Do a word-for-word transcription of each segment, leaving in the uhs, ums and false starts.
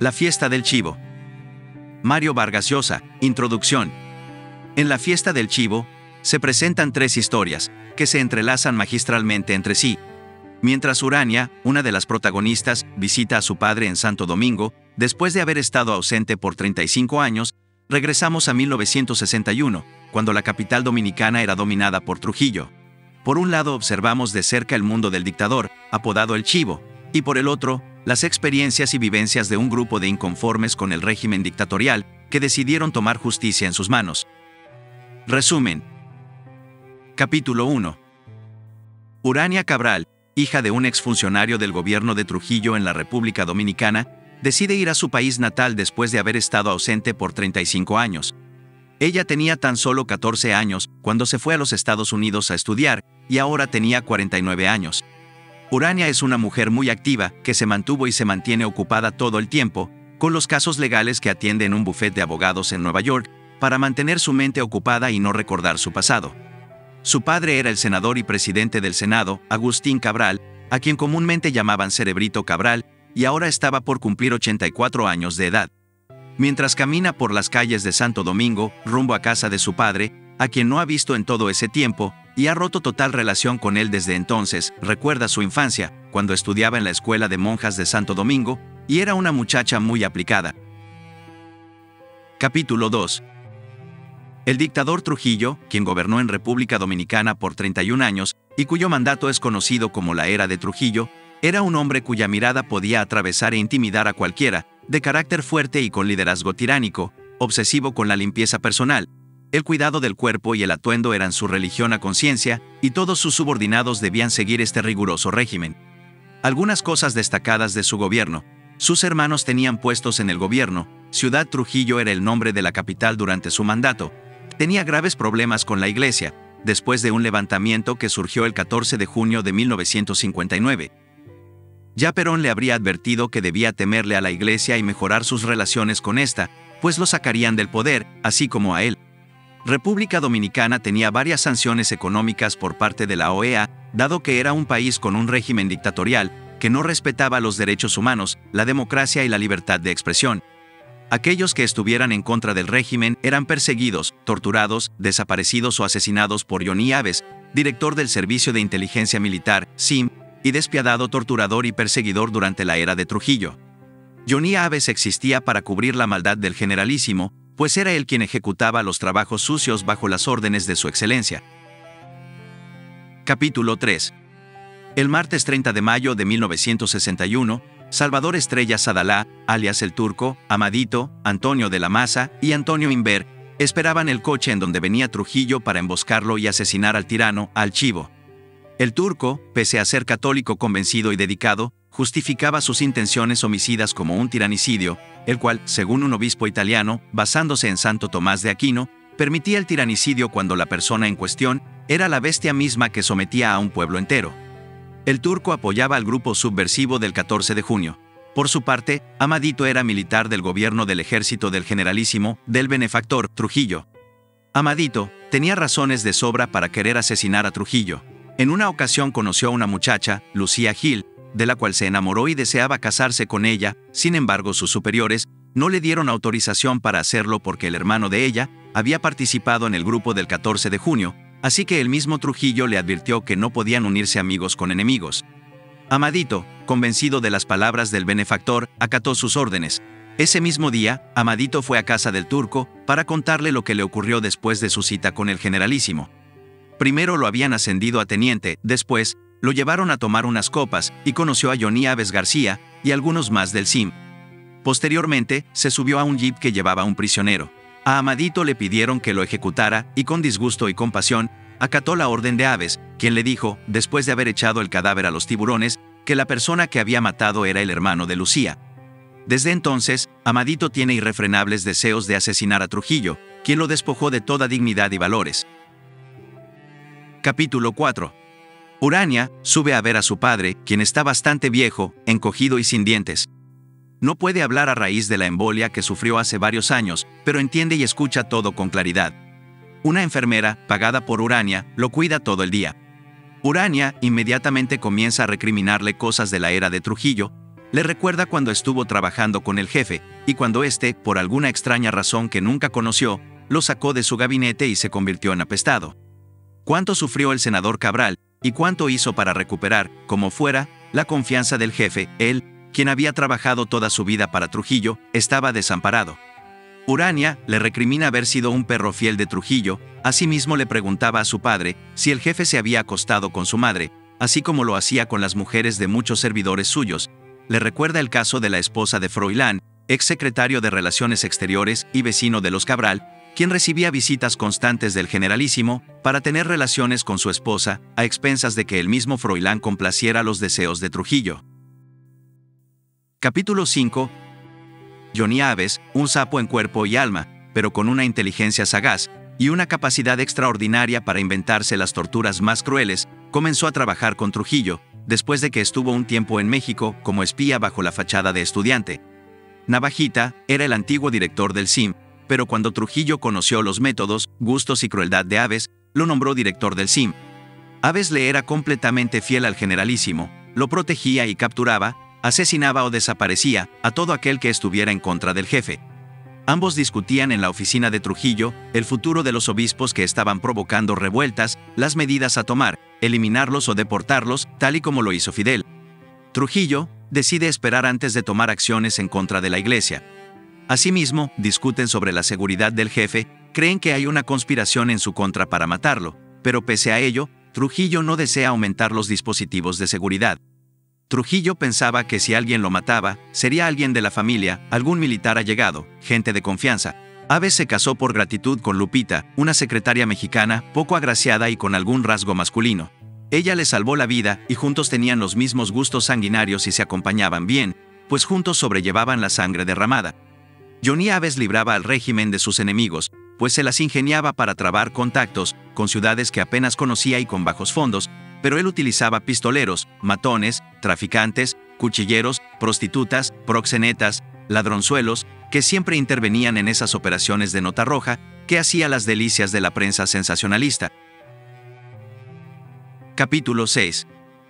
La fiesta del chivo. Mario Vargas Llosa, introducción. En la fiesta del chivo, se presentan tres historias, que se entrelazan magistralmente entre sí. Mientras Urania, una de las protagonistas, visita a su padre en Santo Domingo, después de haber estado ausente por treinta y cinco años, regresamos a mil novecientos sesenta y uno, cuando la capital dominicana era dominada por Trujillo. Por un lado observamos de cerca el mundo del dictador, apodado el Chivo, y por el otro, las experiencias y vivencias de un grupo de inconformes con el régimen dictatorial, que decidieron tomar justicia en sus manos. Resumen. Capítulo uno. Urania Cabral, hija de un exfuncionario del gobierno de Trujillo en la República Dominicana, decide ir a su país natal después de haber estado ausente por treinta y cinco años. Ella tenía tan solo catorce años cuando se fue a los Estados Unidos a estudiar y ahora tenía cuarenta y nueve años. Urania es una mujer muy activa que se mantuvo y se mantiene ocupada todo el tiempo con los casos legales que atiende en un bufete de abogados en Nueva York para mantener su mente ocupada y no recordar su pasado. Su padre era el senador y presidente del Senado, Agustín Cabral, a quien comúnmente llamaban Cerebrito Cabral, y ahora estaba por cumplir ochenta y cuatro años de edad. Mientras camina por las calles de Santo Domingo, rumbo a casa de su padre, a quien no ha visto en todo ese tiempo, y ha roto total relación con él desde entonces, recuerda su infancia, cuando estudiaba en la escuela de monjas de Santo Domingo, y era una muchacha muy aplicada. Capítulo dos. El dictador Trujillo, quien gobernó en República Dominicana por treinta y un años, y cuyo mandato es conocido como la Era de Trujillo, era un hombre cuya mirada podía atravesar e intimidar a cualquiera, de carácter fuerte y con liderazgo tiránico, obsesivo con la limpieza personal. El cuidado del cuerpo y el atuendo eran su religión a conciencia, y todos sus subordinados debían seguir este riguroso régimen. Algunas cosas destacadas de su gobierno. Sus hermanos tenían puestos en el gobierno. Ciudad Trujillo era el nombre de la capital durante su mandato. Tenía graves problemas con la iglesia, después de un levantamiento que surgió el catorce de junio de mil novecientos cincuenta y nueve. Ya Perón le habría advertido que debía temerle a la iglesia y mejorar sus relaciones con esta, pues lo sacarían del poder, así como a él. República Dominicana tenía varias sanciones económicas por parte de la O E A, dado que era un país con un régimen dictatorial, que no respetaba los derechos humanos, la democracia y la libertad de expresión. Aquellos que estuvieran en contra del régimen eran perseguidos, torturados, desaparecidos o asesinados por Johnny Aves, director del Servicio de Inteligencia Militar, S I M, y despiadado torturador y perseguidor durante la era de Trujillo. Johnny Aves existía para cubrir la maldad del generalísimo, pues era él quien ejecutaba los trabajos sucios bajo las órdenes de su excelencia. Capítulo tres. El martes treinta de mayo de mil novecientos sesenta y uno, Salvador Estrella Sadalá, alias el Turco, Amadito, Antonio de la Maza y Antonio Inver, esperaban el coche en donde venía Trujillo para emboscarlo y asesinar al tirano, al Chivo. El Turco, pese a ser católico convencido y dedicado, justificaba sus intenciones homicidas como un tiranicidio, el cual, según un obispo italiano, basándose en Santo Tomás de Aquino, permitía el tiranicidio cuando la persona en cuestión era la bestia misma que sometía a un pueblo entero. El Turco apoyaba al grupo subversivo del catorce de junio. Por su parte, Amadito era militar del gobierno del ejército del generalísimo, del benefactor, Trujillo. Amadito tenía razones de sobra para querer asesinar a Trujillo. En una ocasión conoció a una muchacha, Lucía Gil, de la cual se enamoró y deseaba casarse con ella. Sin embargo, sus superiores no le dieron autorización para hacerlo porque el hermano de ella había participado en el grupo del catorce de junio, así que el mismo Trujillo le advirtió que no podían unirse amigos con enemigos. Amadito, convencido de las palabras del benefactor, acató sus órdenes. Ese mismo día, Amadito fue a casa del Turco para contarle lo que le ocurrió después de su cita con el generalísimo. Primero lo habían ascendido a teniente, después lo llevaron a tomar unas copas y conoció a Johnny Aves García y algunos más del S I M. Posteriormente, se subió a un jeep que llevaba un prisionero. A Amadito le pidieron que lo ejecutara y con disgusto y compasión, acató la orden de Aves, quien le dijo, después de haber echado el cadáver a los tiburones, que la persona que había matado era el hermano de Lucía. Desde entonces, Amadito tiene irrefrenables deseos de asesinar a Trujillo, quien lo despojó de toda dignidad y valores. Capítulo cuatro. Urania sube a ver a su padre, quien está bastante viejo, encogido y sin dientes. No puede hablar a raíz de la embolia que sufrió hace varios años, pero entiende y escucha todo con claridad. Una enfermera, pagada por Urania, lo cuida todo el día. Urania inmediatamente comienza a recriminarle cosas de la era de Trujillo, Le recuerda cuando estuvo trabajando con el jefe, y cuando éste, por alguna extraña razón que nunca conoció, lo sacó de su gabinete y se convirtió en apestado. Cuánto sufrió el senador Cabral, y cuánto hizo para recuperar, como fuera, la confianza del jefe. Él, quien había trabajado toda su vida para Trujillo, estaba desamparado. Urania le recrimina haber sido un perro fiel de Trujillo. Asimismo le preguntaba a su padre si el jefe se había acostado con su madre, así como lo hacía con las mujeres de muchos servidores suyos. Le recuerda el caso de la esposa de Froilán, ex secretario de Relaciones Exteriores y vecino de los Cabral, quien recibía visitas constantes del generalísimo para tener relaciones con su esposa, a expensas de que el mismo Froilán complaciera los deseos de Trujillo. Capítulo cinco. Johnny Aves, un sapo en cuerpo y alma, pero con una inteligencia sagaz y una capacidad extraordinaria para inventarse las torturas más crueles, comenzó a trabajar con Trujillo, después de que estuvo un tiempo en México como espía bajo la fachada de estudiante. Navajita era el antiguo director del C I M, pero cuando Trujillo conoció los métodos, gustos y crueldad de Aves, lo nombró director del C I M. Aves le era completamente fiel al generalísimo, lo protegía y capturaba, asesinaba o desaparecía a todo aquel que estuviera en contra del jefe. Ambos discutían en la oficina de Trujillo el futuro de los obispos que estaban provocando revueltas, las medidas a tomar, eliminarlos o deportarlos, tal y como lo hizo Fidel. Trujillo decide esperar antes de tomar acciones en contra de la Iglesia. Asimismo, discuten sobre la seguridad del jefe, creen que hay una conspiración en su contra para matarlo, pero pese a ello, Trujillo no desea aumentar los dispositivos de seguridad. Trujillo pensaba que si alguien lo mataba, sería alguien de la familia, algún militar allegado, gente de confianza. Aves se casó por gratitud con Lupita, una secretaria mexicana, poco agraciada y con algún rasgo masculino. Ella le salvó la vida y juntos tenían los mismos gustos sanguinarios y se acompañaban bien, pues juntos sobrellevaban la sangre derramada. Johnny Aves libraba al régimen de sus enemigos, pues se las ingeniaba para trabar contactos con ciudades que apenas conocía y con bajos fondos, pero él utilizaba pistoleros, matones, traficantes, cuchilleros, prostitutas, proxenetas, ladronzuelos, que siempre intervenían en esas operaciones de nota roja que hacía las delicias de la prensa sensacionalista. Capítulo seis.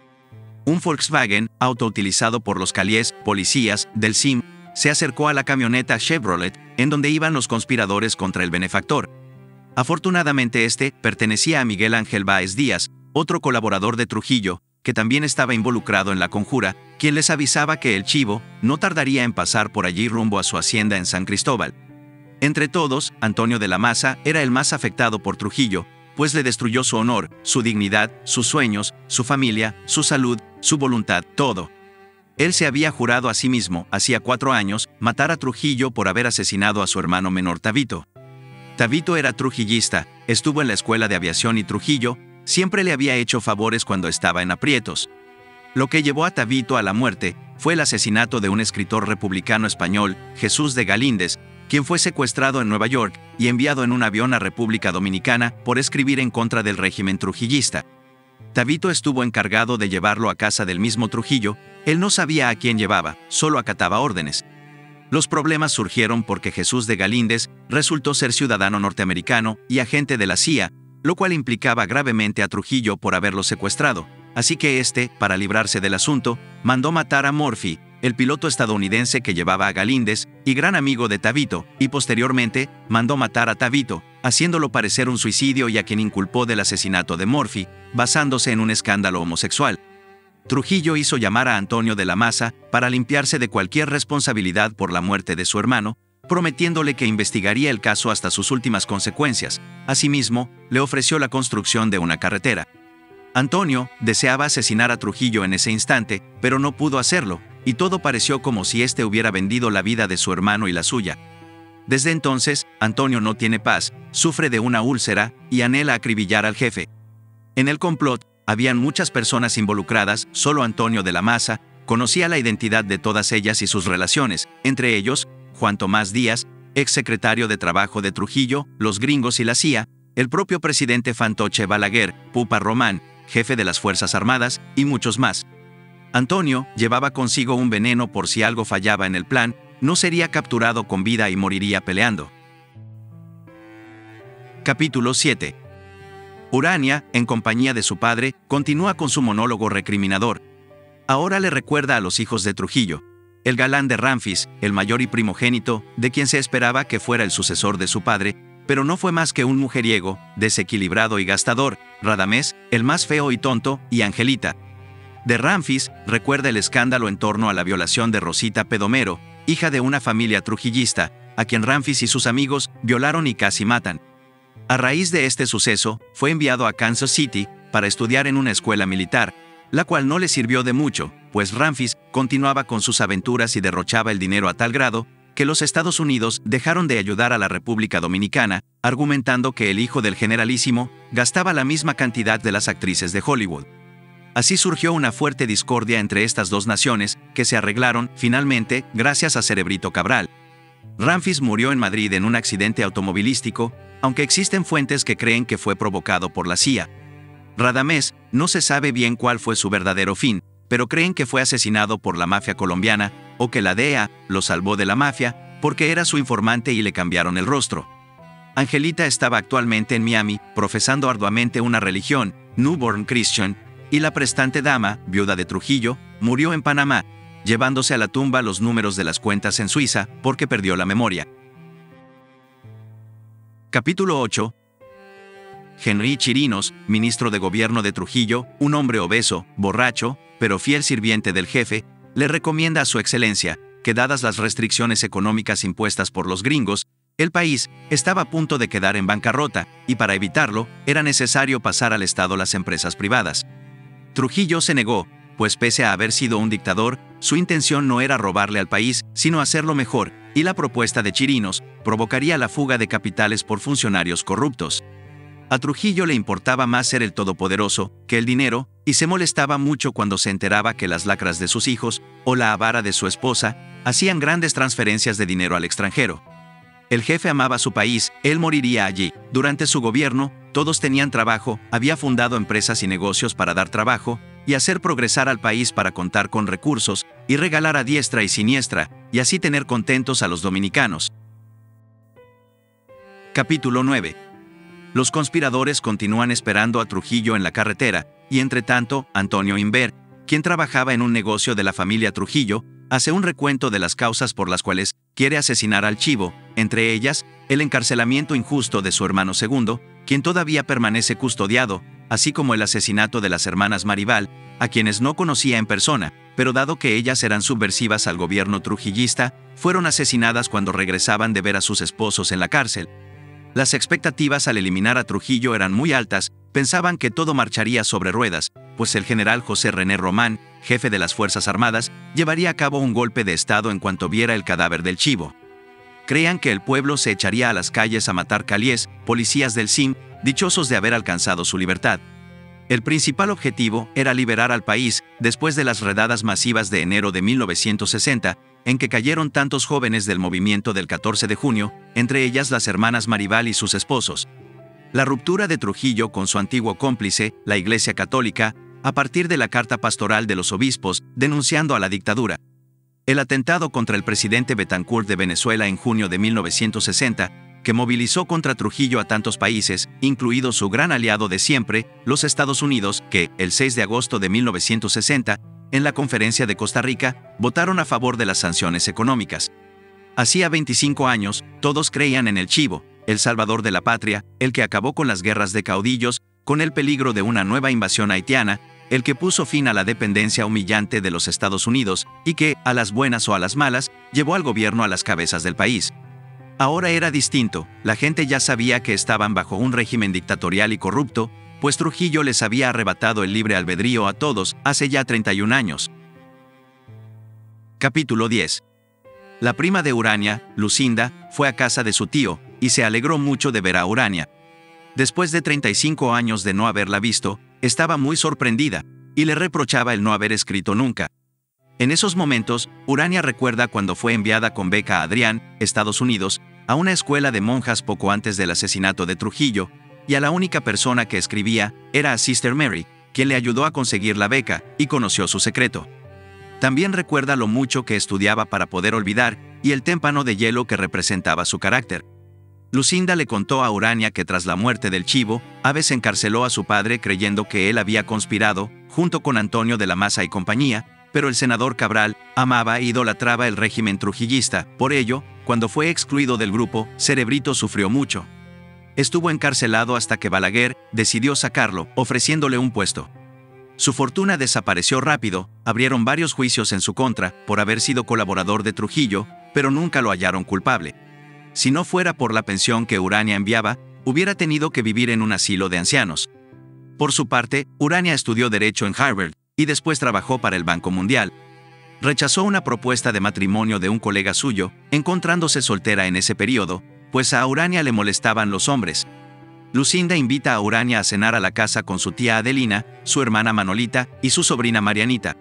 Un Volkswagen, auto utilizado por los Caliés, policías, del C I M, se acercó a la camioneta Chevrolet, en donde iban los conspiradores contra el benefactor. Afortunadamente este pertenecía a Miguel Ángel Báez Díaz, otro colaborador de Trujillo, que también estaba involucrado en la conjura, quien les avisaba que el chivo no tardaría en pasar por allí rumbo a su hacienda en San Cristóbal. Entre todos, Antonio de la Maza era el más afectado por Trujillo, pues le destruyó su honor, su dignidad, sus sueños, su familia, su salud, su voluntad, todo. Él se había jurado a sí mismo, hacía cuatro años, matar a Trujillo por haber asesinado a su hermano menor Tabito. Tabito era trujillista, estuvo en la escuela de aviación y Trujillo siempre le había hecho favores cuando estaba en aprietos. Lo que llevó a Tabito a la muerte fue el asesinato de un escritor republicano español, Jesús de Galíndez, quien fue secuestrado en Nueva York y enviado en un avión a República Dominicana por escribir en contra del régimen trujillista. Tabito estuvo encargado de llevarlo a casa del mismo Trujillo. Él no sabía a quién llevaba, solo acataba órdenes. Los problemas surgieron porque Jesús de Galíndez resultó ser ciudadano norteamericano y agente de la C I A, lo cual implicaba gravemente a Trujillo por haberlo secuestrado, así que este, para librarse del asunto, mandó matar a Murphy, el piloto estadounidense que llevaba a Galíndez y gran amigo de Tabito, y posteriormente mandó matar a Tabito, haciéndolo parecer un suicidio y a quien inculpó del asesinato de Murphy, basándose en un escándalo homosexual. Trujillo hizo llamar a Antonio de la Maza para limpiarse de cualquier responsabilidad por la muerte de su hermano, prometiéndole que investigaría el caso hasta sus últimas consecuencias. Asimismo, le ofreció la construcción de una carretera. Antonio deseaba asesinar a Trujillo en ese instante, pero no pudo hacerlo, y todo pareció como si éste hubiera vendido la vida de su hermano y la suya. Desde entonces, Antonio no tiene paz, sufre de una úlcera y anhela acribillar al jefe. En el complot, habían muchas personas involucradas, solo Antonio de la Maza conocía la identidad de todas ellas y sus relaciones, entre ellos, Juan Tomás Díaz, ex secretario de Trabajo de Trujillo, los gringos y la C I A, el propio presidente Fantoche Balaguer, Pupa Román, jefe de las Fuerzas Armadas, y muchos más. Antonio llevaba consigo un veneno por si algo fallaba en el plan, no sería capturado con vida y moriría peleando. Capítulo siete. Urania, en compañía de su padre, continúa con su monólogo recriminador. Ahora le recuerda a los hijos de Trujillo, el galán de Ramfis, el mayor y primogénito, de quien se esperaba que fuera el sucesor de su padre, pero no fue más que un mujeriego, desequilibrado y gastador, Radamés, el más feo y tonto, y Angelita. De Ramfis, recuerda el escándalo en torno a la violación de Rosita Pedomero, hija de una familia trujillista, a quien Ramfis y sus amigos violaron y casi matan. A raíz de este suceso, fue enviado a Kansas City para estudiar en una escuela militar, la cual no le sirvió de mucho, pues Ramfis continuaba con sus aventuras y derrochaba el dinero a tal grado que los Estados Unidos dejaron de ayudar a la República Dominicana, argumentando que el hijo del generalísimo gastaba la misma cantidad de las actrices de Hollywood. Así surgió una fuerte discordia entre estas dos naciones, que se arreglaron, finalmente, gracias a Cerebrito Cabral. Ramfis murió en Madrid en un accidente automovilístico, aunque existen fuentes que creen que fue provocado por la C I A. Radamés, no se sabe bien cuál fue su verdadero fin, pero creen que fue asesinado por la mafia colombiana, o que la D E A lo salvó de la mafia, porque era su informante y le cambiaron el rostro. Angelita estaba actualmente en Miami, profesando arduamente una religión, Newborn Christian, y la prestante dama, viuda de Trujillo, murió en Panamá, llevándose a la tumba los números de las cuentas en Suiza, porque perdió la memoria. Capítulo ocho. Henry Chirinos, ministro de gobierno de Trujillo, un hombre obeso, borracho, pero fiel sirviente del jefe, le recomienda a su excelencia que, dadas las restricciones económicas impuestas por los gringos, el país estaba a punto de quedar en bancarrota, y para evitarlo, era necesario pasar al Estado las empresas privadas. Trujillo se negó, pues pese a haber sido un dictador, su intención no era robarle al país, sino hacerlo mejor, y la propuesta de Chirinos provocaría la fuga de capitales por funcionarios corruptos. A Trujillo le importaba más ser el todopoderoso que el dinero, y se molestaba mucho cuando se enteraba que las lacras de sus hijos, o la avara de su esposa, hacían grandes transferencias de dinero al extranjero. El jefe amaba su país, él moriría allí. Durante su gobierno, todos tenían trabajo, había fundado empresas y negocios para dar trabajo, y hacer progresar al país para contar con recursos, y regalar a diestra y siniestra, y así tener contentos a los dominicanos. Capítulo nueve. Los conspiradores continúan esperando a Trujillo en la carretera, y entre tanto, Antonio Inver, quien trabajaba en un negocio de la familia Trujillo, hace un recuento de las causas por las cuales quiere asesinar al Chivo, entre ellas, el encarcelamiento injusto de su hermano segundo, quien todavía permanece custodiado, así como el asesinato de las hermanas Maribal, a quienes no conocía en persona, pero dado que ellas eran subversivas al gobierno trujillista, fueron asesinadas cuando regresaban de ver a sus esposos en la cárcel. Las expectativas al eliminar a Trujillo eran muy altas, pensaban que todo marcharía sobre ruedas, pues el general José René Román, jefe de las Fuerzas Armadas, llevaría a cabo un golpe de Estado en cuanto viera el cadáver del Chivo. Creían que el pueblo se echaría a las calles a matar calíes, policías del S I M, dichosos de haber alcanzado su libertad. El principal objetivo era liberar al país después de las redadas masivas de enero de mil novecientos sesenta, en que cayeron tantos jóvenes del movimiento del catorce de junio, entre ellas las hermanas Maribal y sus esposos. La ruptura de Trujillo con su antiguo cómplice, la Iglesia Católica, a partir de la carta pastoral de los obispos, denunciando a la dictadura. El atentado contra el presidente Betancourt de Venezuela en junio de mil novecientos sesenta, que movilizó contra Trujillo a tantos países, incluido su gran aliado de siempre, los Estados Unidos, que, el seis de agosto de mil novecientos sesenta, en la Conferencia de Costa Rica, votaron a favor de las sanciones económicas. Hacía veinticinco años, todos creían en el Chivo, el salvador de la patria, el que acabó con las guerras de caudillos, con el peligro de una nueva invasión haitiana, el que puso fin a la dependencia humillante de los Estados Unidos y que, a las buenas o a las malas, llevó al gobierno a las cabezas del país. Ahora era distinto, la gente ya sabía que estaban bajo un régimen dictatorial y corrupto, pues Trujillo les había arrebatado el libre albedrío a todos hace ya treinta y un años. Capítulo diez. La prima de Urania, Lucinda, fue a casa de su tío, y se alegró mucho de ver a Urania. Después de treinta y cinco años de no haberla visto, estaba muy sorprendida, y le reprochaba el no haber escrito nunca. En esos momentos, Urania recuerda cuando fue enviada con beca a Adrián, Estados Unidos, a una escuela de monjas poco antes del asesinato de Trujillo, y a la única persona que escribía era a Sister Mary, quien le ayudó a conseguir la beca, y conoció su secreto. También recuerda lo mucho que estudiaba para poder olvidar, y el témpano de hielo que representaba su carácter. Lucinda le contó a Urania que tras la muerte del Chivo, Aves encarceló a su padre creyendo que él había conspirado, junto con Antonio de la Maza y compañía, pero el senador Cabral amaba e idolatraba el régimen trujillista. Por ello, cuando fue excluido del grupo, Cerebrito sufrió mucho. Estuvo encarcelado hasta que Balaguer decidió sacarlo, ofreciéndole un puesto. Su fortuna desapareció rápido, abrieron varios juicios en su contra por haber sido colaborador de Trujillo, pero nunca lo hallaron culpable. Si no fuera por la pensión que Urania enviaba, hubiera tenido que vivir en un asilo de ancianos. Por su parte, Urania estudió Derecho en Harvard y después trabajó para el Banco Mundial. Rechazó una propuesta de matrimonio de un colega suyo, encontrándose soltera en ese periodo, pues a Urania le molestaban los hombres. Lucinda invita a Urania a cenar a la casa con su tía Adelina, su hermana Manolita y su sobrina Marianita.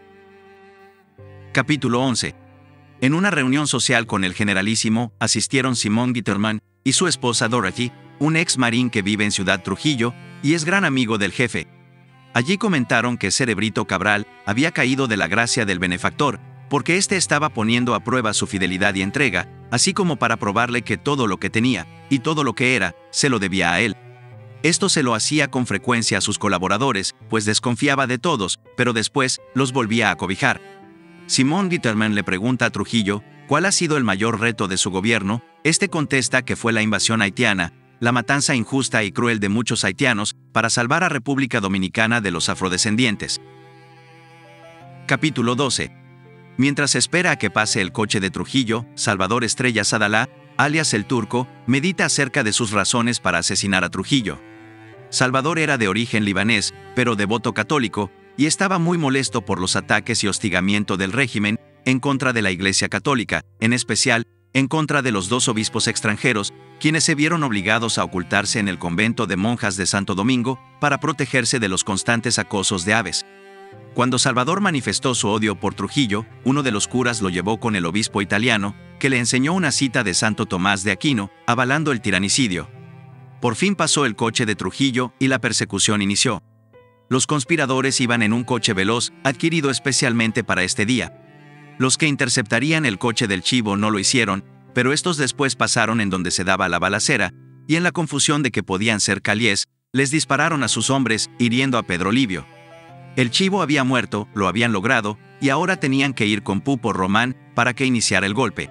Capítulo once. En una reunión social con el generalísimo, asistieron Simón Gitterman y su esposa Dorothy, un ex marín que vive en Ciudad Trujillo y es gran amigo del jefe. Allí comentaron que Cerebrito Cabral había caído de la gracia del benefactor, porque éste estaba poniendo a prueba su fidelidad y entrega, así como para probarle que todo lo que tenía, y todo lo que era, se lo debía a él. Esto se lo hacía con frecuencia a sus colaboradores, pues desconfiaba de todos, pero después los volvía a cobijar. Simón Gitterman le pregunta a Trujillo cuál ha sido el mayor reto de su gobierno. Este contesta que fue la invasión haitiana, la matanza injusta y cruel de muchos haitianos para salvar a República Dominicana de los afrodescendientes. Capítulo doce. Mientras espera a que pase el coche de Trujillo, Salvador Estrella Sadalá, alias el Turco, medita acerca de sus razones para asesinar a Trujillo. Salvador era de origen libanés, pero devoto católico, y estaba muy molesto por los ataques y hostigamiento del régimen en contra de la Iglesia Católica, en especial, en contra de los dos obispos extranjeros, quienes se vieron obligados a ocultarse en el convento de monjas de Santo Domingo para protegerse de los constantes acosos de aves. Cuando Salvador manifestó su odio por Trujillo, uno de los curas lo llevó con el obispo italiano, que le enseñó una cita de Santo Tomás de Aquino, avalando el tiranicidio. Por fin pasó el coche de Trujillo y la persecución inició. Los conspiradores iban en un coche veloz, adquirido especialmente para este día. Los que interceptarían el coche del Chivo no lo hicieron, pero estos después pasaron en donde se daba la balacera, y en la confusión de que podían ser Calliés, les dispararon a sus hombres, hiriendo a Pedro Livio. El Chivo había muerto, lo habían logrado, y ahora tenían que ir con Pupo Román para que iniciara el golpe.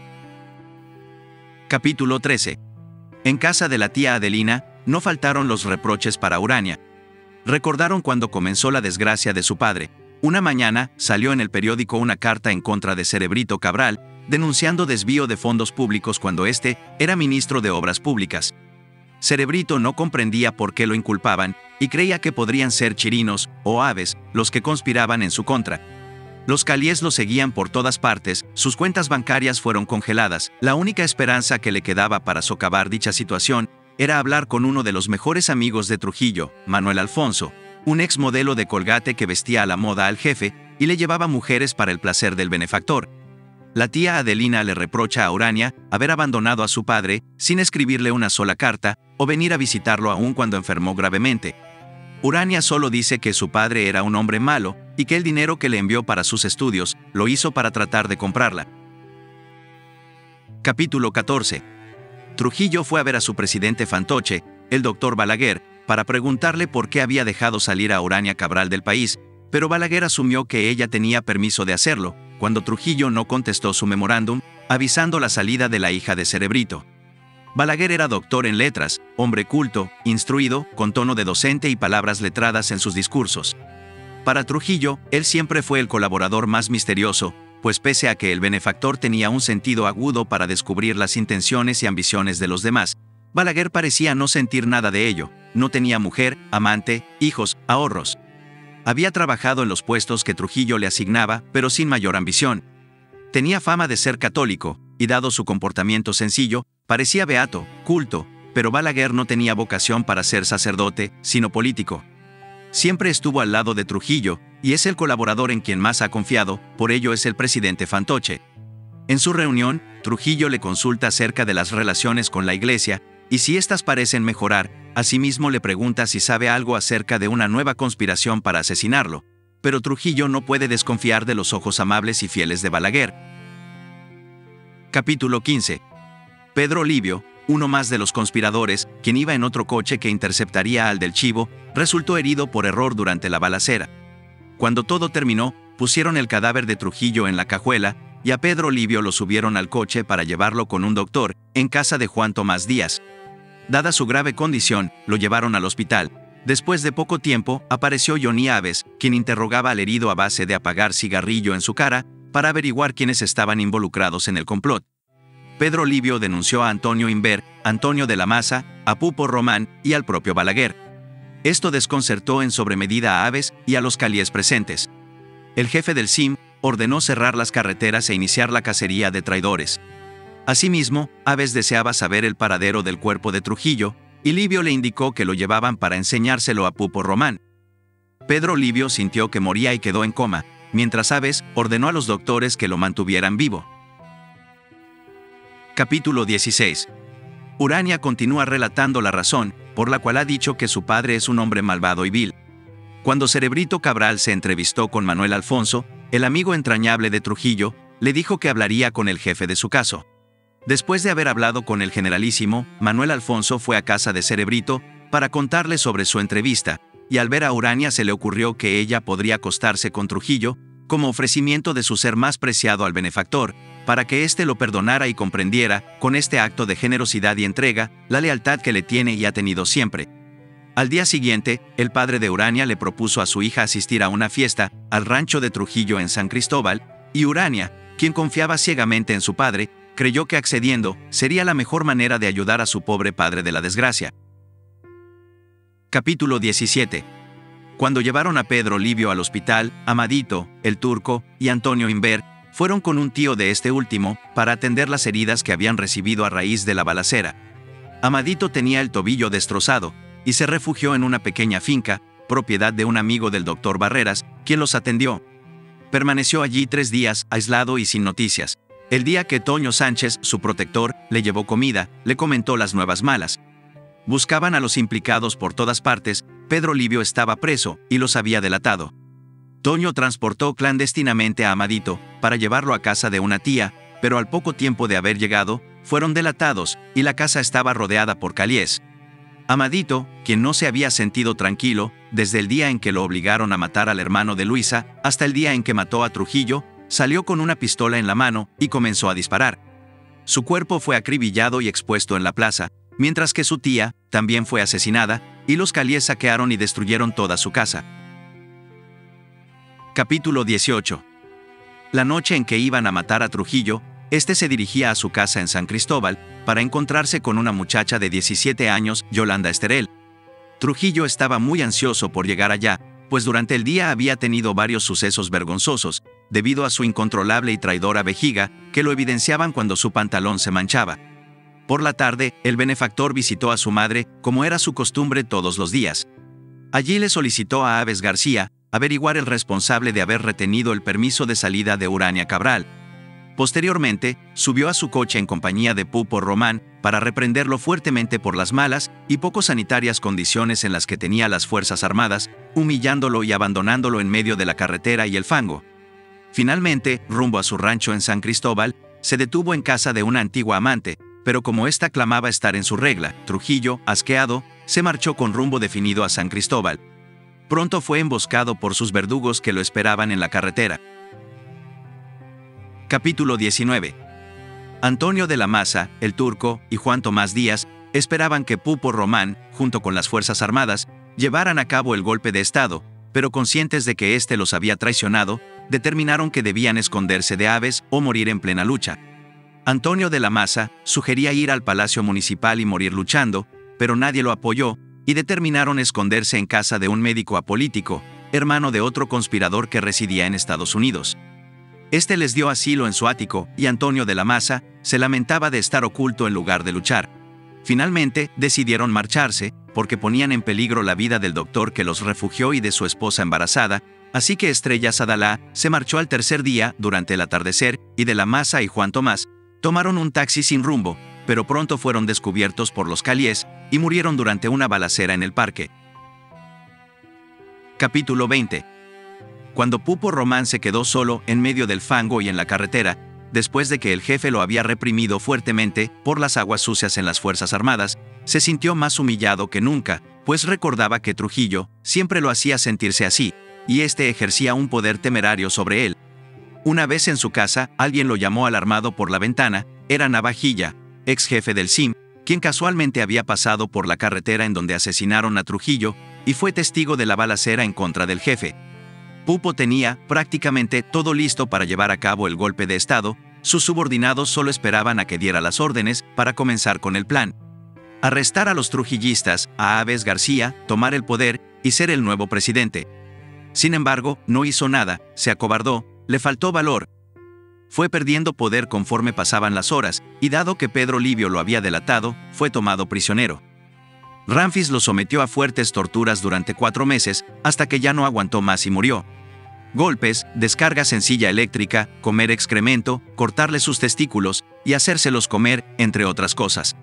Capítulo trece. En casa de la tía Adelina, no faltaron los reproches para Urania. Recordaron cuando comenzó la desgracia de su padre. Una mañana, salió en el periódico una carta en contra de Cerebrito Cabral, denunciando desvío de fondos públicos cuando éste era ministro de Obras Públicas. Cerebrito no comprendía por qué lo inculpaban, y creía que podrían ser chirinos o aves los que conspiraban en su contra. Los Calliés lo seguían por todas partes, sus cuentas bancarias fueron congeladas. La única esperanza que le quedaba para socavar dicha situación era hablar con uno de los mejores amigos de Trujillo, Manuel Alfonso, un ex modelo de Colgate que vestía a la moda al jefe y le llevaba mujeres para el placer del benefactor. La tía Adelina le reprocha a Urania haber abandonado a su padre sin escribirle una sola carta o venir a visitarlo aún cuando enfermó gravemente. Urania solo dice que su padre era un hombre malo y que el dinero que le envió para sus estudios lo hizo para tratar de comprarla. Capítulo catorce. Trujillo fue a ver a su presidente fantoche, el doctor Balaguer, para preguntarle por qué había dejado salir a Urania Cabral del país, pero Balaguer asumió que ella tenía permiso de hacerlo, cuando Trujillo no contestó su memorándum, avisando la salida de la hija de Cerebrito. Balaguer era doctor en letras, hombre culto, instruido, con tono de docente y palabras letradas en sus discursos. Para Trujillo, él siempre fue el colaborador más misterioso, pues pese a que el benefactor tenía un sentido agudo para descubrir las intenciones y ambiciones de los demás, Balaguer parecía no sentir nada de ello. No tenía mujer, amante, hijos, ahorros. Había trabajado en los puestos que Trujillo le asignaba, pero sin mayor ambición. Tenía fama de ser católico, y dado su comportamiento sencillo, parecía beato, culto, pero Balaguer no tenía vocación para ser sacerdote, sino político. Siempre estuvo al lado de Trujillo, y es el colaborador en quien más ha confiado, por ello es el presidente fantoche. En su reunión, Trujillo le consulta acerca de las relaciones con la Iglesia, y si éstas parecen mejorar, asimismo le pregunta si sabe algo acerca de una nueva conspiración para asesinarlo, pero Trujillo no puede desconfiar de los ojos amables y fieles de Balaguer. Capítulo quince. Pedro Livio, uno más de los conspiradores, quien iba en otro coche que interceptaría al del Chivo, resultó herido por error durante la balacera. Cuando todo terminó, pusieron el cadáver de Trujillo en la cajuela y a Pedro Livio lo subieron al coche para llevarlo con un doctor en casa de Juan Tomás Díaz. Dada su grave condición, lo llevaron al hospital. Después de poco tiempo, apareció Johnny Aves, quien interrogaba al herido a base de apagar cigarrillo en su cara para averiguar quiénes estaban involucrados en el complot. Pedro Livio denunció a Antonio Inver, Antonio de la Maza, a Pupo Román y al propio Balaguer. Esto desconcertó en sobremedida a Aves y a los calíes presentes. El jefe del C I M ordenó cerrar las carreteras e iniciar la cacería de traidores. Asimismo, Aves deseaba saber el paradero del cuerpo de Trujillo, y Livio le indicó que lo llevaban para enseñárselo a Pupo Román. Pedro Livio sintió que moría y quedó en coma, mientras Aves ordenó a los doctores que lo mantuvieran vivo. Capítulo dieciséis. Urania continúa relatando la razón por la cual ha dicho que su padre es un hombre malvado y vil. Cuando Cerebrito Cabral se entrevistó con Manuel Alfonso, el amigo entrañable de Trujillo, le dijo que hablaría con el jefe de su caso. Después de haber hablado con el generalísimo, Manuel Alfonso fue a casa de Cerebrito para contarle sobre su entrevista, y al ver a Urania se le ocurrió que ella podría acostarse con Trujillo como ofrecimiento de su ser más preciado al benefactor, para que éste lo perdonara y comprendiera, con este acto de generosidad y entrega, la lealtad que le tiene y ha tenido siempre. Al día siguiente, el padre de Urania le propuso a su hija asistir a una fiesta al rancho de Trujillo en San Cristóbal, y Urania, quien confiaba ciegamente en su padre, creyó que accediendo sería la mejor manera de ayudar a su pobre padre de la desgracia. Capítulo diecisiete. Cuando llevaron a Pedro Livio al hospital, Amadito, el Turco y Antonio Inver fueron con un tío de este último para atender las heridas que habían recibido a raíz de la balacera. Amadito tenía el tobillo destrozado y se refugió en una pequeña finca, propiedad de un amigo del doctor Barreras, quien los atendió. Permaneció allí tres días, aislado y sin noticias. El día que Toño Sánchez, su protector, le llevó comida, le comentó las nuevas malas. Buscaban a los implicados por todas partes, Pedro Livio estaba preso y los había delatado. Toño transportó clandestinamente a Amadito para llevarlo a casa de una tía, pero al poco tiempo de haber llegado, fueron delatados y la casa estaba rodeada por calíes. Amadito, quien no se había sentido tranquilo desde el día en que lo obligaron a matar al hermano de Luisa hasta el día en que mató a Trujillo, salió con una pistola en la mano y comenzó a disparar. Su cuerpo fue acribillado y expuesto en la plaza, mientras que su tía también fue asesinada, y los calíes saquearon y destruyeron toda su casa. Capítulo dieciocho. La noche en que iban a matar a Trujillo, este se dirigía a su casa en San Cristóbal para encontrarse con una muchacha de diecisiete años, Yolanda Esterel. Trujillo estaba muy ansioso por llegar allá, pues durante el día había tenido varios sucesos vergonzosos, debido a su incontrolable y traidora vejiga, que lo evidenciaban cuando su pantalón se manchaba. Por la tarde, el benefactor visitó a su madre, como era su costumbre todos los días. Allí le solicitó a Aves García averiguar el responsable de haber retenido el permiso de salida de Urania Cabral. Posteriormente, subió a su coche en compañía de Pupo Román para reprenderlo fuertemente por las malas y poco sanitarias condiciones en las que tenía las Fuerzas Armadas, humillándolo y abandonándolo en medio de la carretera y el fango. Finalmente, rumbo a su rancho en San Cristóbal, se detuvo en casa de una antigua amante, pero como ésta clamaba estar en su regla, Trujillo, asqueado, se marchó con rumbo definido a San Cristóbal. Pronto fue emboscado por sus verdugos que lo esperaban en la carretera. Capítulo diecinueve. Antonio de la Maza, el Turco y Juan Tomás Díaz esperaban que Pupo Román, junto con las Fuerzas Armadas, llevaran a cabo el golpe de Estado, pero conscientes de que éste los había traicionado, determinaron que debían esconderse de Aves o morir en plena lucha. Antonio de la Maza sugería ir al Palacio Municipal y morir luchando, pero nadie lo apoyó, y determinaron esconderse en casa de un médico apolítico, hermano de otro conspirador que residía en Estados Unidos. Este les dio asilo en su ático, y Antonio de la Maza se lamentaba de estar oculto en lugar de luchar. Finalmente, decidieron marcharse, porque ponían en peligro la vida del doctor que los refugió y de su esposa embarazada, así que Estrella Sadalá se marchó al tercer día, durante el atardecer, y de la Maza y Juan Tomás tomaron un taxi sin rumbo, pero pronto fueron descubiertos por los calíes y murieron durante una balacera en el parque. Capítulo veinte. Cuando Pupo Román se quedó solo en medio del fango y en la carretera, después de que el jefe lo había reprimido fuertemente por las aguas sucias en las Fuerzas Armadas, se sintió más humillado que nunca, pues recordaba que Trujillo siempre lo hacía sentirse así, y este ejercía un poder temerario sobre él. Una vez en su casa, alguien lo llamó alarmado por la ventana. Era Navajilla, ex jefe del C I M, quien casualmente había pasado por la carretera en donde asesinaron a Trujillo y fue testigo de la balacera en contra del jefe. Pupo tenía, prácticamente, todo listo para llevar a cabo el golpe de Estado. Sus subordinados solo esperaban a que diera las órdenes para comenzar con el plan. Arrestar a los trujillistas, a Aves García, tomar el poder y ser el nuevo presidente. Sin embargo, no hizo nada, se acobardó, le faltó valor. Fue perdiendo poder conforme pasaban las horas, y dado que Pedro Livio lo había delatado, fue tomado prisionero. Ramfis lo sometió a fuertes torturas durante cuatro meses, hasta que ya no aguantó más y murió. Golpes, descarga sencilla eléctrica, comer excremento, cortarle sus testículos y hacérselos comer, entre otras cosas.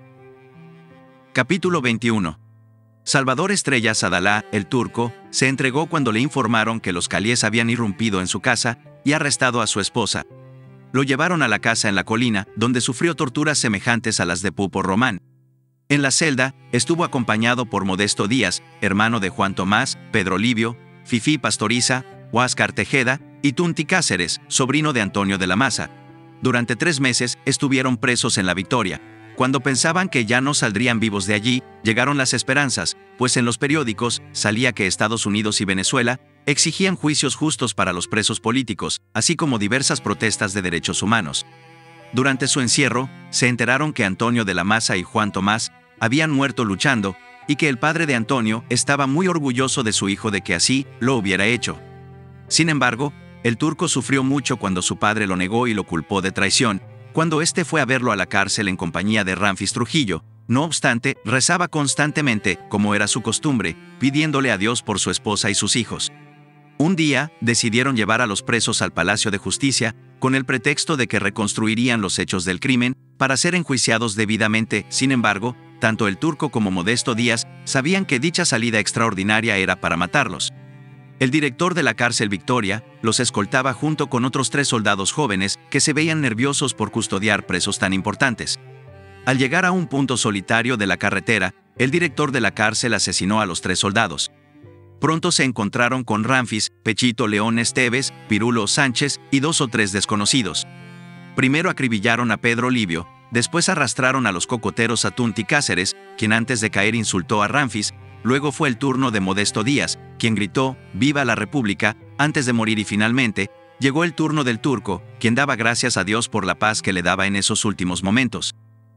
Capítulo veintiuno. Salvador Estrella Sadalá, el turco, se entregó cuando le informaron que los calíes habían irrumpido en su casa y arrestado a su esposa. Lo llevaron a la casa en la colina, donde sufrió torturas semejantes a las de Pupo Román. En la celda, estuvo acompañado por Modesto Díaz, hermano de Juan Tomás, Pedro Livio, Fifí Pastoriza, Huáscar Tejeda y Tunti Cáceres, sobrino de Antonio de la Maza. Durante tres meses estuvieron presos en La Victoria. Cuando pensaban que ya no saldrían vivos de allí, llegaron las esperanzas, pues en los periódicos salía que Estados Unidos y Venezuela exigían juicios justos para los presos políticos, así como diversas protestas de derechos humanos. Durante su encierro, se enteraron que Antonio de la Maza y Juan Tomás habían muerto luchando, y que el padre de Antonio estaba muy orgulloso de su hijo de que así lo hubiera hecho. Sin embargo, el turco sufrió mucho cuando su padre lo negó y lo culpó de traición, cuando éste fue a verlo a la cárcel en compañía de Ramfis Trujillo. No obstante, rezaba constantemente, como era su costumbre, pidiéndole a Dios por su esposa y sus hijos. Un día, decidieron llevar a los presos al Palacio de Justicia, con el pretexto de que reconstruirían los hechos del crimen, para ser enjuiciados debidamente. Sin embargo, tanto el turco como Modesto Díaz sabían que dicha salida extraordinaria era para matarlos. El director de la cárcel Victoria los escoltaba junto con otros tres soldados jóvenes que se veían nerviosos por custodiar presos tan importantes. Al llegar a un punto solitario de la carretera, el director de la cárcel asesinó a los tres soldados. Pronto se encontraron con Ramfis, Pechito León Esteves, Pirulo Sánchez y dos o tres desconocidos. Primero acribillaron a Pedro Livio, después arrastraron a los cocoteros a Tunti Cáceres, quien antes de caer insultó a Ramfis. Luego fue el turno de Modesto Díaz, quien gritó «¡Viva la República!» antes de morir, y finalmente llegó el turno del turco, quien daba gracias a Dios por la paz que le daba en esos últimos momentos.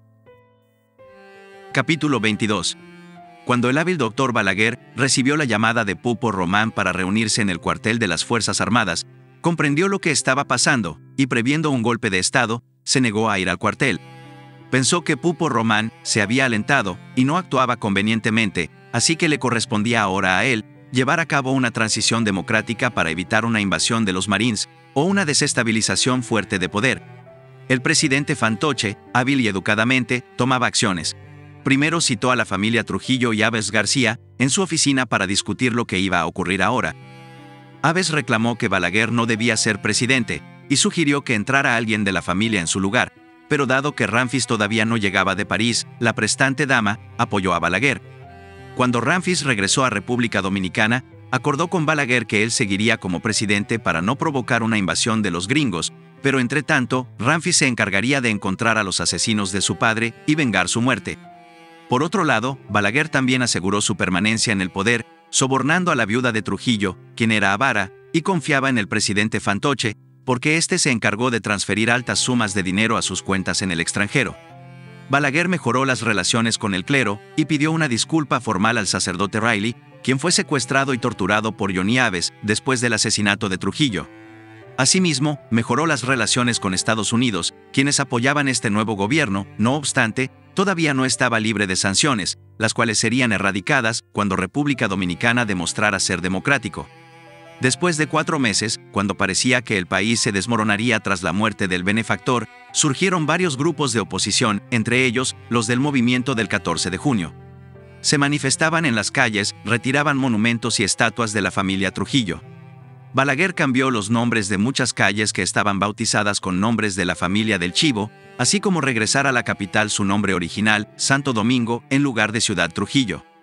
Capítulo veintidós. Cuando el hábil doctor Balaguer recibió la llamada de Pupo Román para reunirse en el cuartel de las Fuerzas Armadas, comprendió lo que estaba pasando, y previendo un golpe de Estado, se negó a ir al cuartel. Pensó que Pupo Román se había alentado y no actuaba convenientemente, así que le correspondía ahora a él llevar a cabo una transición democrática para evitar una invasión de los Marines o una desestabilización fuerte de poder. El presidente Fantoche, hábil y educadamente, tomaba acciones. Primero citó a la familia Trujillo y Aves García en su oficina para discutir lo que iba a ocurrir ahora. Aves reclamó que Balaguer no debía ser presidente y sugirió que entrara alguien de la familia en su lugar, pero dado que Ramfis todavía no llegaba de París, la prestante dama apoyó a Balaguer. Cuando Ramfis regresó a República Dominicana, acordó con Balaguer que él seguiría como presidente para no provocar una invasión de los gringos, pero entre tanto, Ramfis se encargaría de encontrar a los asesinos de su padre y vengar su muerte. Por otro lado, Balaguer también aseguró su permanencia en el poder, sobornando a la viuda de Trujillo, quien era avara, y confiaba en el presidente Fantoche, porque éste se encargó de transferir altas sumas de dinero a sus cuentas en el extranjero. Balaguer mejoró las relaciones con el clero y pidió una disculpa formal al sacerdote Riley, quien fue secuestrado y torturado por Johnny Aves después del asesinato de Trujillo. Asimismo, mejoró las relaciones con Estados Unidos, quienes apoyaban este nuevo gobierno. No obstante, todavía no estaba libre de sanciones, las cuales serían erradicadas cuando República Dominicana demostrara ser democrático. Después de cuatro meses, cuando parecía que el país se desmoronaría tras la muerte del benefactor, surgieron varios grupos de oposición, entre ellos los del movimiento del catorce de junio. Se manifestaban en las calles, retiraban monumentos y estatuas de la familia Trujillo. Balaguer cambió los nombres de muchas calles que estaban bautizadas con nombres de la familia del Chivo, así como regresar a la capital su nombre original, Santo Domingo, en lugar de Ciudad Trujillo.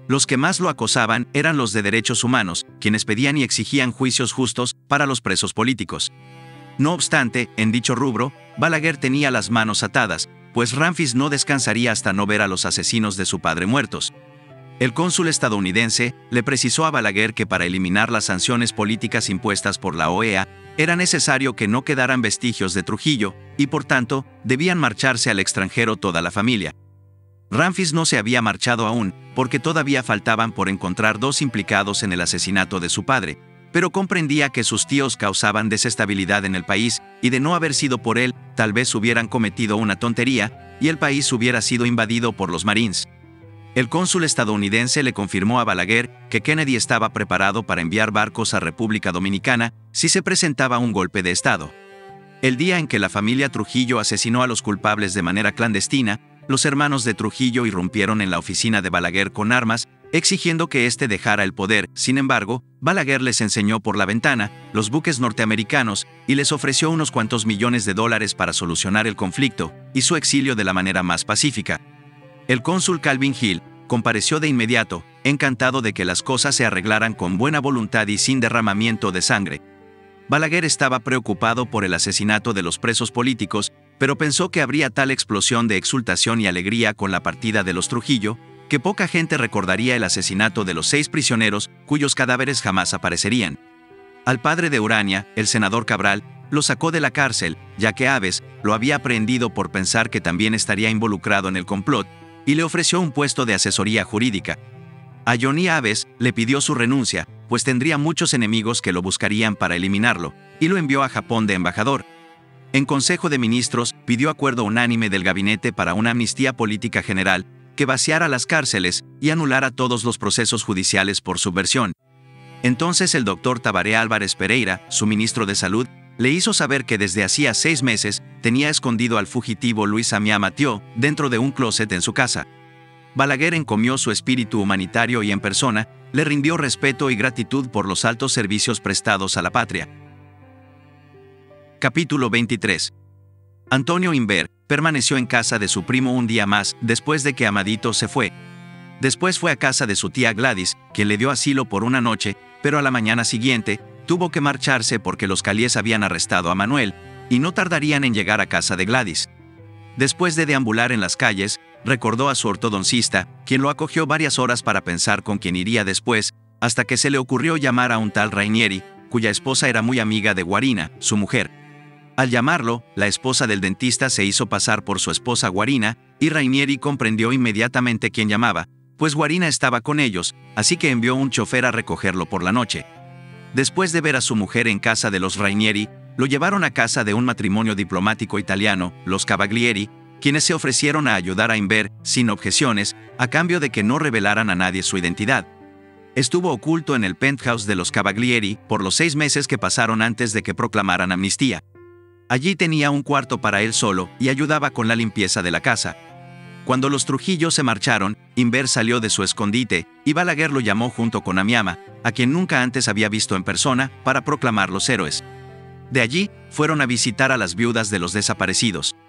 Los que más lo acosaban eran los de derechos humanos, quienes pedían y exigían juicios justos para los presos políticos. No obstante, en dicho rubro, Balaguer tenía las manos atadas, pues Ramphis no descansaría hasta no ver a los asesinos de su padre muertos. El cónsul estadounidense le precisó a Balaguer que para eliminar las sanciones políticas impuestas por la O E A, era necesario que no quedaran vestigios de Trujillo, y por tanto, debían marcharse al extranjero toda la familia. Ramphis no se había marchado aún, porque todavía faltaban por encontrar dos implicados en el asesinato de su padre, pero comprendía que sus tíos causaban desestabilidad en el país, y de no haber sido por él, tal vez hubieran cometido una tontería, y el país hubiera sido invadido por los Marines. El cónsul estadounidense le confirmó a Balaguer que Kennedy estaba preparado para enviar barcos a República Dominicana si se presentaba un golpe de Estado. El día en que la familia Trujillo asesinó a los culpables de manera clandestina, los hermanos de Trujillo irrumpieron en la oficina de Balaguer con armas, exigiendo que éste dejara el poder. Sin embargo, Balaguer les enseñó por la ventana los buques norteamericanos y les ofreció unos cuantos millones de dólares para solucionar el conflicto y su exilio de la manera más pacífica. El cónsul Calvin Hill compareció de inmediato, encantado de que las cosas se arreglaran con buena voluntad y sin derramamiento de sangre. Balaguer estaba preocupado por el asesinato de los presos políticos, pero pensó que habría tal explosión de exultación y alegría con la partida de los Trujillo, que poca gente recordaría el asesinato de los seis prisioneros cuyos cadáveres jamás aparecerían. Al padre de Urania, el senador Cabral, lo sacó de la cárcel, ya que Aves lo había aprehendido por pensar que también estaría involucrado en el complot, y le ofreció un puesto de asesoría jurídica. A Johnny Aves le pidió su renuncia, pues tendría muchos enemigos que lo buscarían para eliminarlo, y lo envió a Japón de embajador. En Consejo de Ministros pidió acuerdo unánime del gabinete para una amnistía política general, que vaciara las cárceles y anulara todos los procesos judiciales por subversión. Entonces el doctor Tabaré Álvarez Pereira, su ministro de Salud, le hizo saber que desde hacía seis meses tenía escondido al fugitivo Luis Amiá Mathieu dentro de un closet en su casa. Balaguer encomió su espíritu humanitario y en persona le rindió respeto y gratitud por los altos servicios prestados a la patria. Capítulo veintitrés. Antonio Imbert permaneció en casa de su primo un día más después de que Amadito se fue. Después fue a casa de su tía Gladys, quien le dio asilo por una noche, pero a la mañana siguiente tuvo que marcharse porque los Caliés habían arrestado a Manuel, y no tardarían en llegar a casa de Gladys. Después de deambular en las calles, recordó a su ortodoncista, quien lo acogió varias horas para pensar con quién iría después, hasta que se le ocurrió llamar a un tal Rainieri, cuya esposa era muy amiga de Guarina, su mujer. Al llamarlo, la esposa del dentista se hizo pasar por su esposa Guarina, y Rainieri comprendió inmediatamente quién llamaba, pues Guarina estaba con ellos, así que envió un chofer a recogerlo por la noche. Después de ver a su mujer en casa de los Rainieri, lo llevaron a casa de un matrimonio diplomático italiano, los Cavaglieri, quienes se ofrecieron a ayudar a Imbert, sin objeciones, a cambio de que no revelaran a nadie su identidad. Estuvo oculto en el penthouse de los Cavaglieri por los seis meses que pasaron antes de que proclamaran amnistía. Allí tenía un cuarto para él solo y ayudaba con la limpieza de la casa. Cuando los Trujillo se marcharon, Imbert salió de su escondite y Balaguer lo llamó junto con Amiama, a quien nunca antes había visto en persona, para proclamarlos héroes. De allí, fueron a visitar a las viudas de los desaparecidos.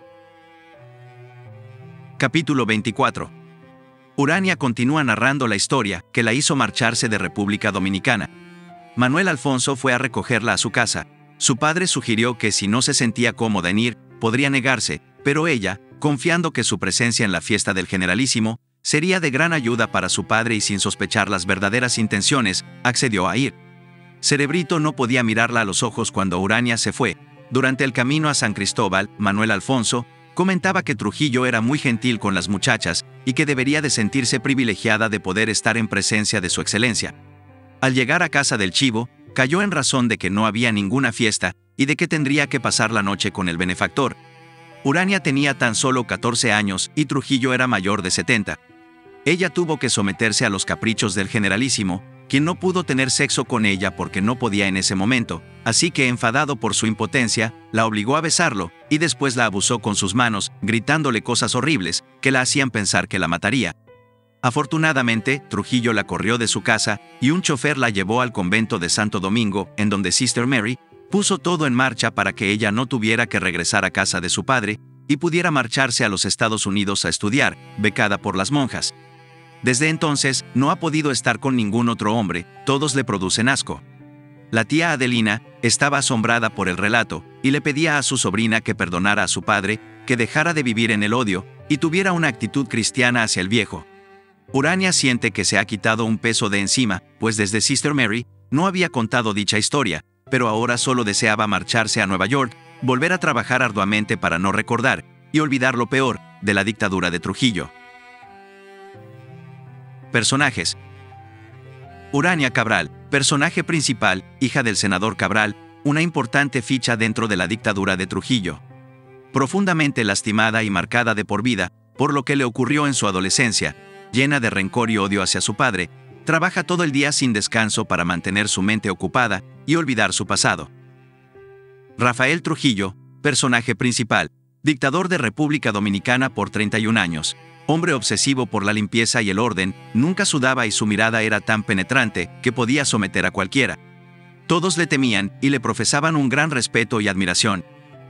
Capítulo veinticuatro. Urania continúa narrando la historia que la hizo marcharse de República Dominicana. Manuel Alfonso fue a recogerla a su casa. Su padre sugirió que si no se sentía cómoda en ir, podría negarse, pero ella, confiando que su presencia en la fiesta del Generalísimo sería de gran ayuda para su padre y sin sospechar las verdaderas intenciones, accedió a ir. Cerebrito no podía mirarla a los ojos cuando Urania se fue. Durante el camino a San Cristóbal, Manuel Alfonso comentaba que Trujillo era muy gentil con las muchachas y que debería de sentirse privilegiada de poder estar en presencia de su excelencia. Al llegar a casa del Chivo, cayó en razón de que no había ninguna fiesta y de que tendría que pasar la noche con el benefactor. Urania tenía tan solo catorce años y Trujillo era mayor de setenta. Ella tuvo que someterse a los caprichos del Generalísimo, quien no pudo tener sexo con ella porque no podía en ese momento, así que enfadado por su impotencia, la obligó a besarlo, y después la abusó con sus manos, gritándole cosas horribles, que la hacían pensar que la mataría. Afortunadamente, Trujillo la corrió de su casa, y un chofer la llevó al convento de Santo Domingo, en donde Sister Mary puso todo en marcha para que ella no tuviera que regresar a casa de su padre, y pudiera marcharse a los Estados Unidos a estudiar, becada por las monjas. Desde entonces, no ha podido estar con ningún otro hombre, todos le producen asco. La tía Adelina estaba asombrada por el relato y le pedía a su sobrina que perdonara a su padre, que dejara de vivir en el odio y tuviera una actitud cristiana hacia el viejo. Urania siente que se ha quitado un peso de encima, pues desde Sister Mary no había contado dicha historia, pero ahora solo deseaba marcharse a Nueva York, volver a trabajar arduamente para no recordar y olvidar lo peor de la dictadura de Trujillo. Personajes. Urania Cabral, personaje principal, hija del senador Cabral, una importante ficha dentro de la dictadura de Trujillo. Profundamente lastimada y marcada de por vida por lo que le ocurrió en su adolescencia, llena de rencor y odio hacia su padre, trabaja todo el día sin descanso para mantener su mente ocupada y olvidar su pasado. Rafael Trujillo, personaje principal, dictador de República Dominicana por treinta y un años, hombre obsesivo por la limpieza y el orden, nunca sudaba y su mirada era tan penetrante que podía someter a cualquiera. Todos le temían y le profesaban un gran respeto y admiración.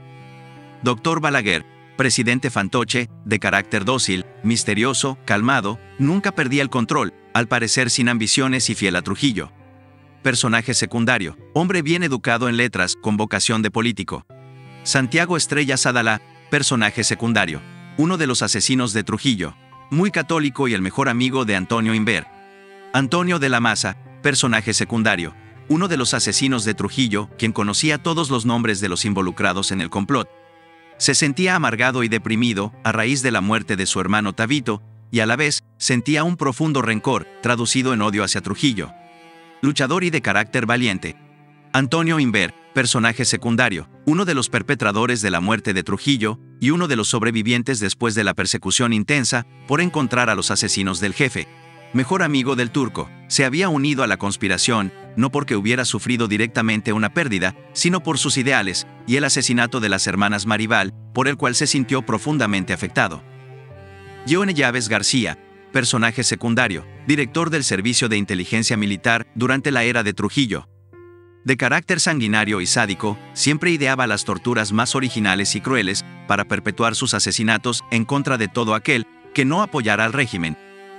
Doctor Balaguer, presidente fantoche, de carácter dócil, misterioso, calmado, nunca perdía el control, al parecer sin ambiciones y fiel a Trujillo. Personaje secundario, hombre bien educado en letras, con vocación de político. Santiago Estrella Sadalá, personaje secundario, uno de los asesinos de Trujillo, muy católico y el mejor amigo de Antonio Inver. Antonio de la Maza, personaje secundario, uno de los asesinos de Trujillo, quien conocía todos los nombres de los involucrados en el complot. Se sentía amargado y deprimido a raíz de la muerte de su hermano Tabito, y a la vez sentía un profundo rencor, traducido en odio hacia Trujillo. Luchador y de carácter valiente. Antonio Inver, personaje secundario, uno de los perpetradores de la muerte de Trujillo y uno de los sobrevivientes después de la persecución intensa por encontrar a los asesinos del jefe. Mejor amigo del turco, se había unido a la conspiración, no porque hubiera sufrido directamente una pérdida, sino por sus ideales y el asesinato de las hermanas Marival, por el cual se sintió profundamente afectado. Gione Llaves García, personaje secundario, director del Servicio de Inteligencia Militar durante la era de Trujillo. De carácter sanguinario y sádico, siempre ideaba las torturas más originales y crueles para perpetuar sus asesinatos en contra de todo aquel que no apoyara al régimen.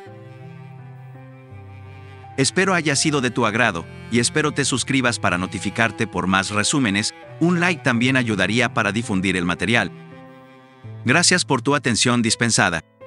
Espero haya sido de tu agrado, y espero te suscribas para notificarte por más resúmenes. Un like también ayudaría para difundir el material. Gracias por tu atención dispensada.